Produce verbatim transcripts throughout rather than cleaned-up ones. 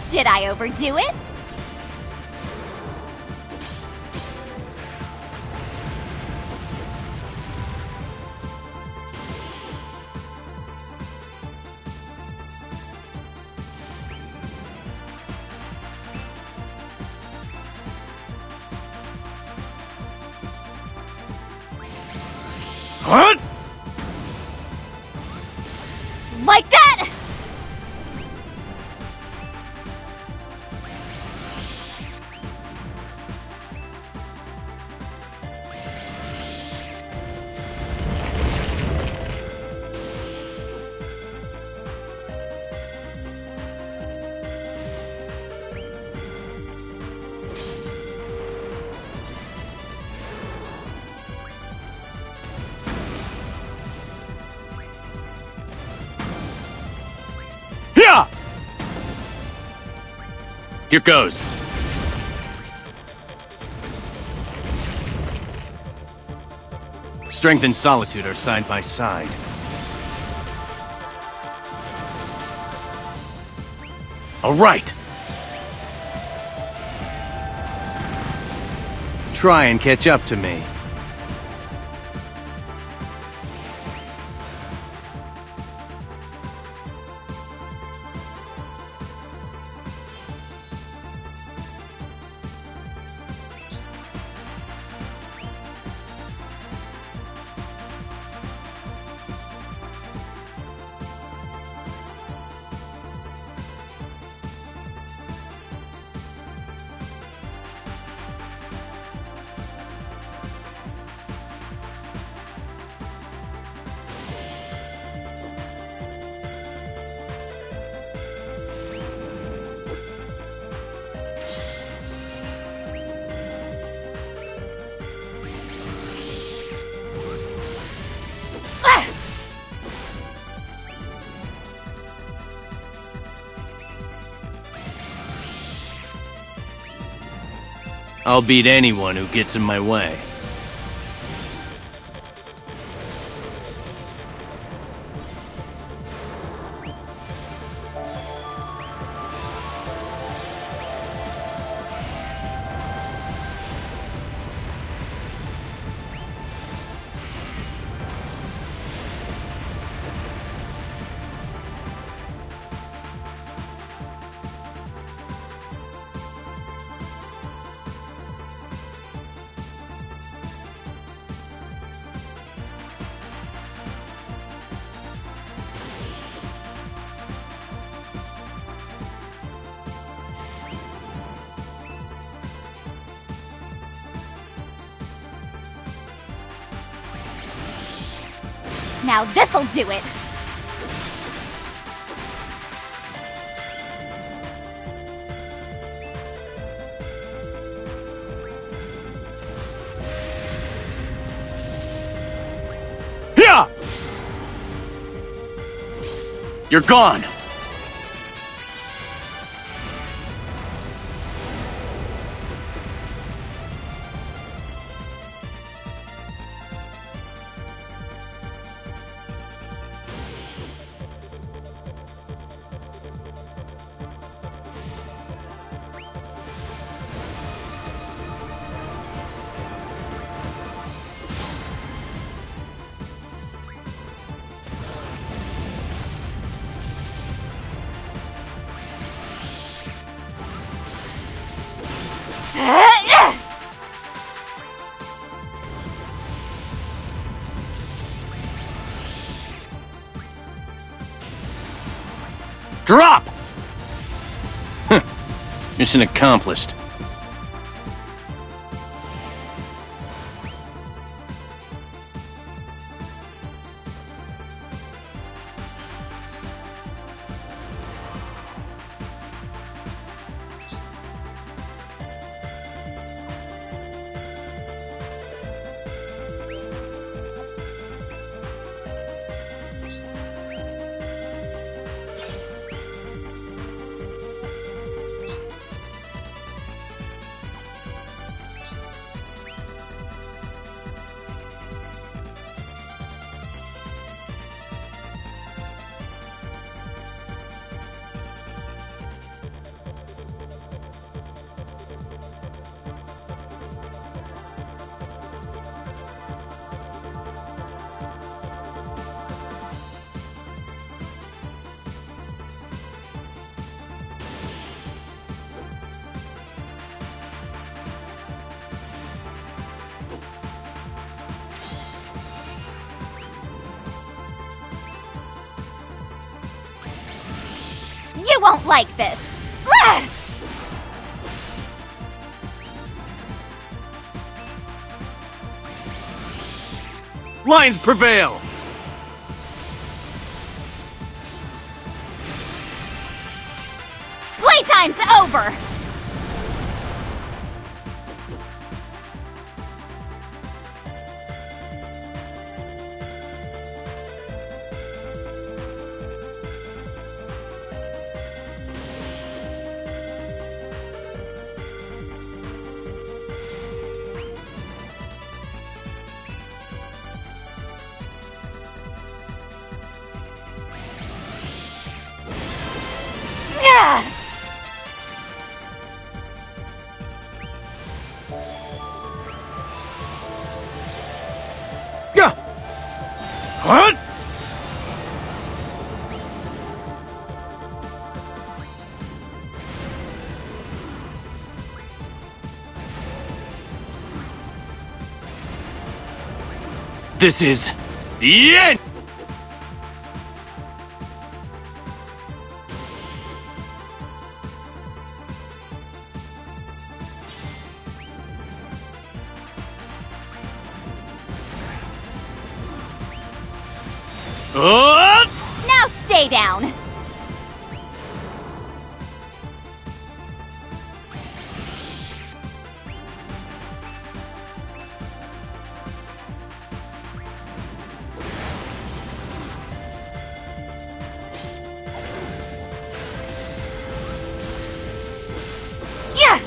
Did I overdo it? What? Like that! Here goes. Strength and solitude are side by side. All right. Try and catch up to me. I'll beat anyone who gets in my way. Now this'll do it! Yeah! You're gone! Drop! Mission accomplished. You won't like this. Ugh! Lions prevail! Playtime's over! Yeah! Yeah! What? This is the end! Up! Now stay down! Yeah!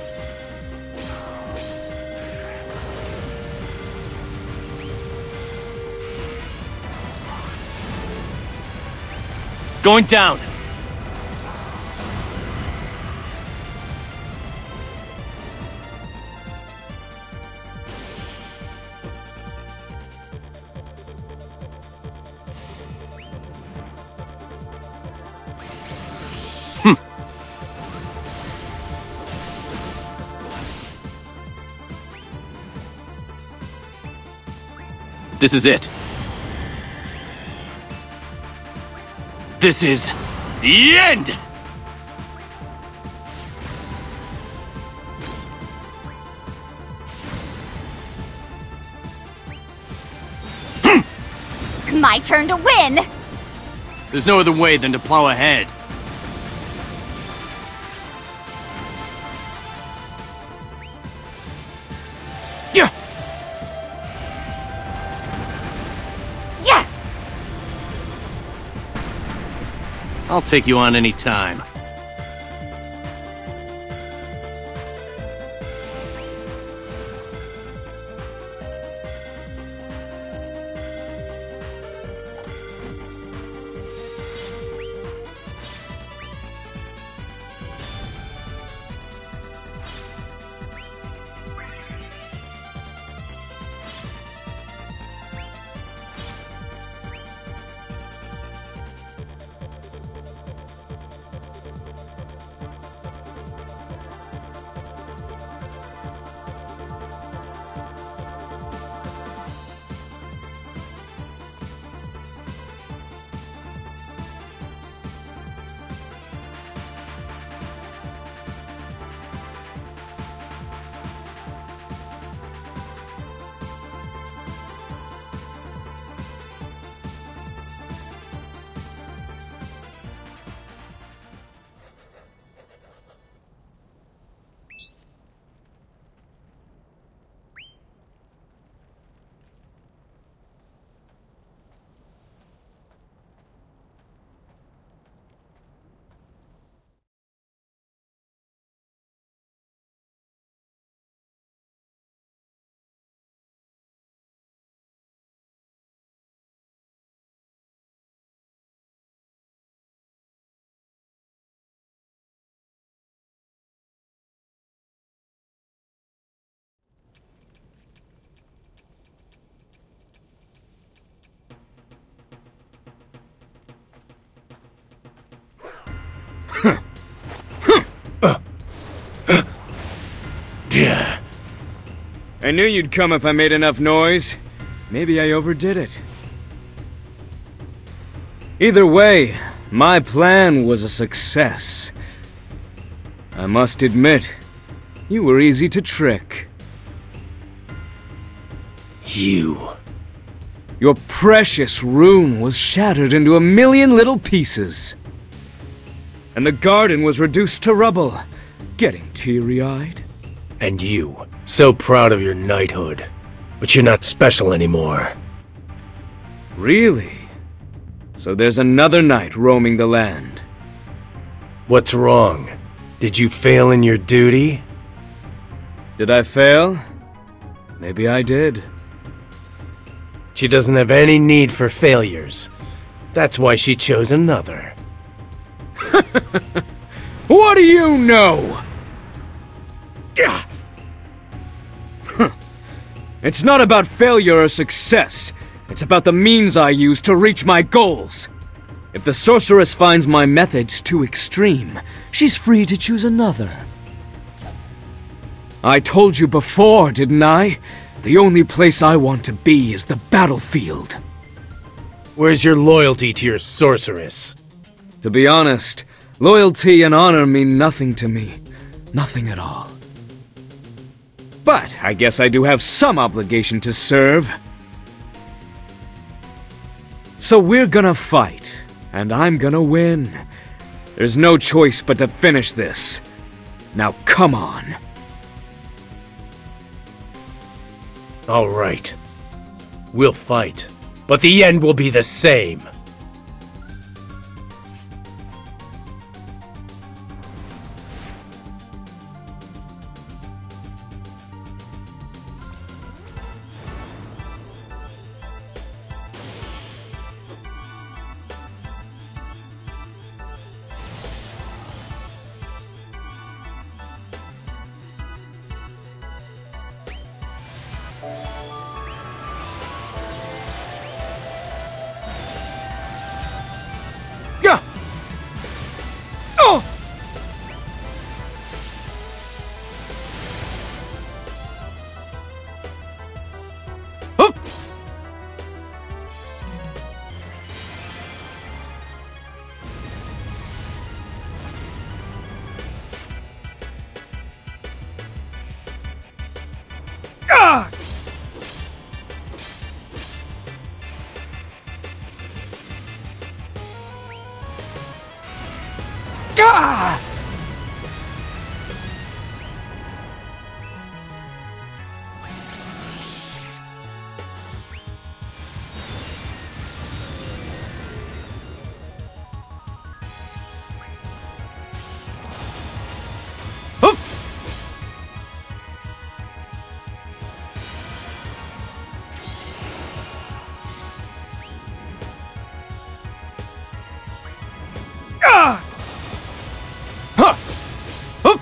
Going down! Hm. This is it. This is the end! My turn to win! There's no other way than to plow ahead. Yeah! Yeah! I'll take you on any time. I knew you'd come if I made enough noise. Maybe I overdid it. Either way, my plan was a success. I must admit, you were easy to trick. You. Your precious rune was shattered into a million little pieces. And the garden was reduced to rubble. Getting teary-eyed? And you. So proud of your knighthood. But you're not special anymore. Really? So there's another knight roaming the land. What's wrong? Did you fail in your duty? Did I fail? Maybe I did. She doesn't have any need for failures. That's why she chose another. What do you know? It's not about failure or success. It's about the means I use to reach my goals. If the sorceress finds my methods too extreme, she's free to choose another. I told you before, didn't I? The only place I want to be is the battlefield. Where's your loyalty to your sorceress? To be honest, loyalty and honor mean nothing to me. Nothing at all. But I guess I do have some obligation to serve. So we're gonna fight, and I'm gonna win. There's no choice but to finish this. Now come on. All right. We'll fight, but the end will be the same. Yeah. Oh. Hup. Ah. Ah! Hup! Ah! Huh! Hup!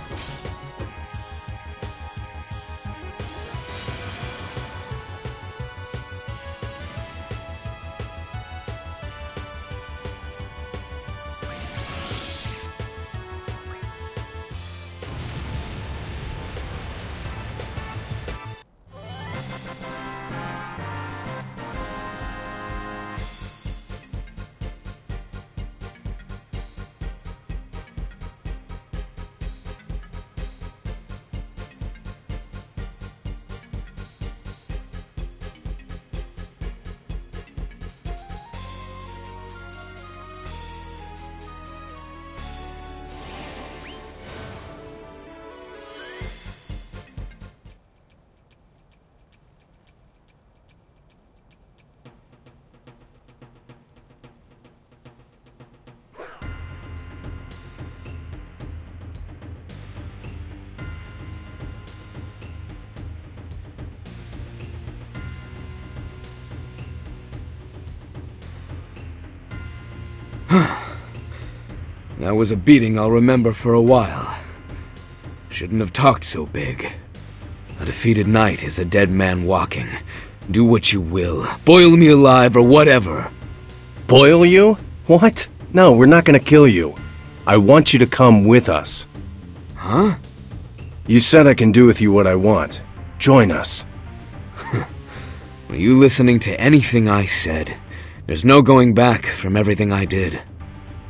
That was a beating I'll remember for a while. Shouldn't have talked so big. A defeated knight is a dead man walking. Do what you will. Boil me alive or whatever. Boil you? What? No, we're not gonna kill you. I want you to come with us. Huh? You said I can do with you what I want. Join us. Were you listening to anything I said? There's no going back from everything I did.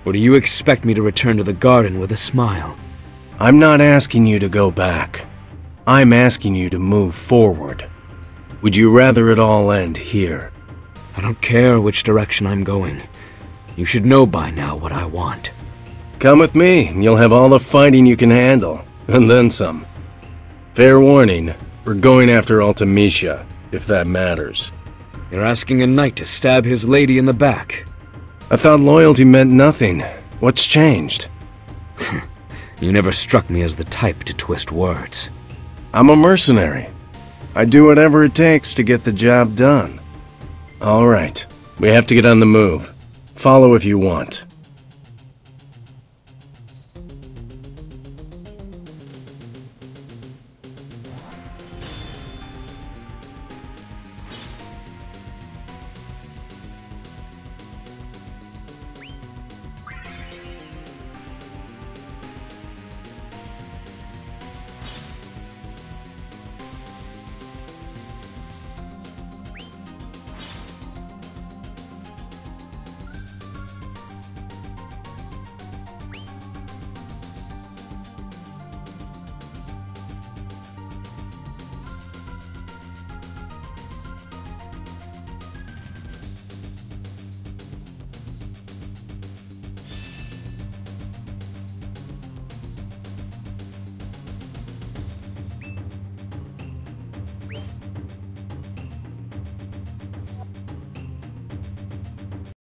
Or do you expect me to return to the garden with a smile? I'm not asking you to go back. I'm asking you to move forward. Would you rather it all end here? I don't care which direction I'm going. You should know by now what I want. Come with me, and you'll have all the fighting you can handle, and then some. Fair warning, we're going after Ultimecia, if that matters. You're asking a knight to stab his lady in the back. I thought loyalty meant nothing. What's changed? You never struck me as the type to twist words. I'm a mercenary. I do whatever it takes to get the job done. All right, we have to get on the move. Follow if you want.